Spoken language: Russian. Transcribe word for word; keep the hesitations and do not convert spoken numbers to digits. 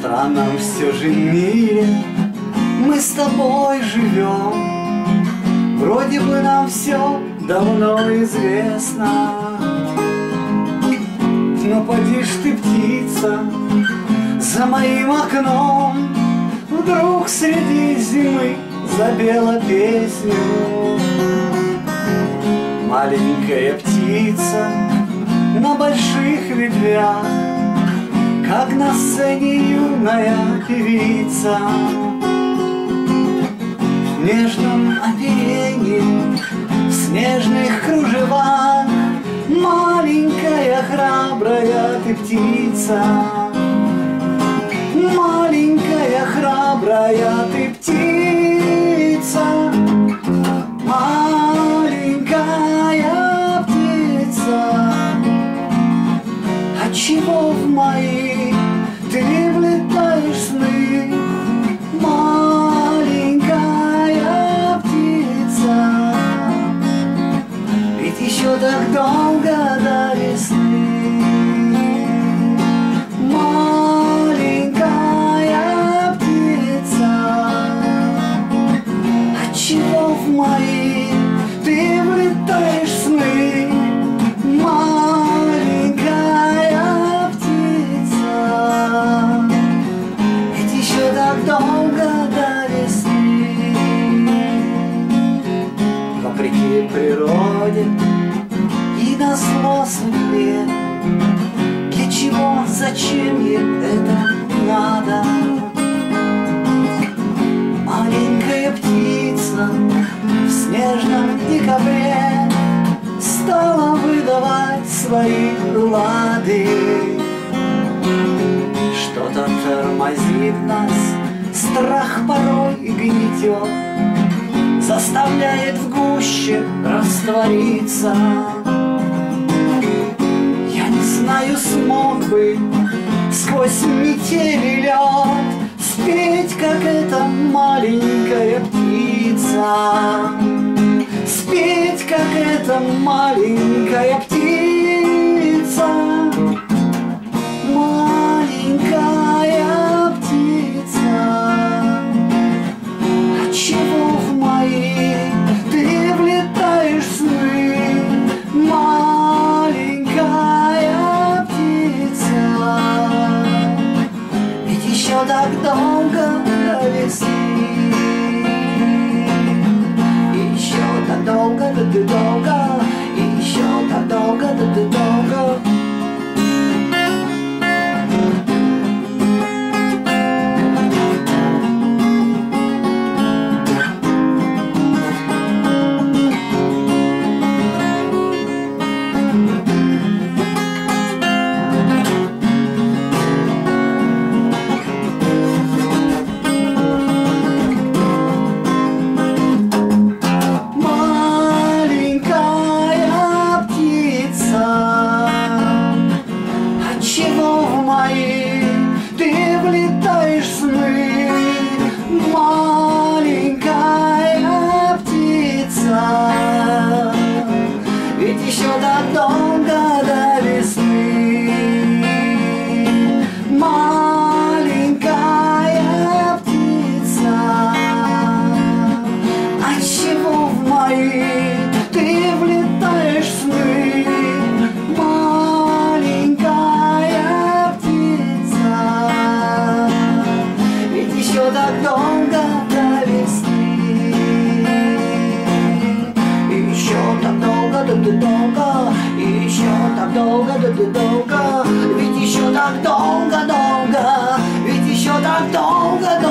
странном все же мире мы с тобой живем. Вроде бы нам все давно известно, но поди ж ты, птица, за моим окном вдруг среди зимы запела песню. Маленькая птица на больших ветвях, как на сцене юная певица. В нежном оперении, в снежных кружевах, маленькая храбрая ты птица. Маленькая храбрая ты птица. Маленькая птица. Отчего в мои ты влетаешь сны? Маленькая птица. Ведь еще так долго до весны. Маленькая птица. Отчего в мои ты влетаешь сны? Маленькая птица. Ведь еще так долго до весны. Вопреки природе и назло судьбе, для чего, зачем ей это надо? Маленькая птица в снежном декабре стала выдавать свои лады. Что-то тормозит нас, страх порой гнетет, заставляет в гуще раствориться. Я не знаю, смог бы сквозь метель и лед спеть, как эта маленькая птица. Спеть, как эта маленькая птица. Маленькая птица. Отчего в мои ты влетаешь в сны? Маленькая птица. Ведь еще так долго до весны. Еще так долго, да ты долго. Еще так долго, да ты долго. Долго, да ты долго, ведь еще так долго, долго, ведь еще так долго,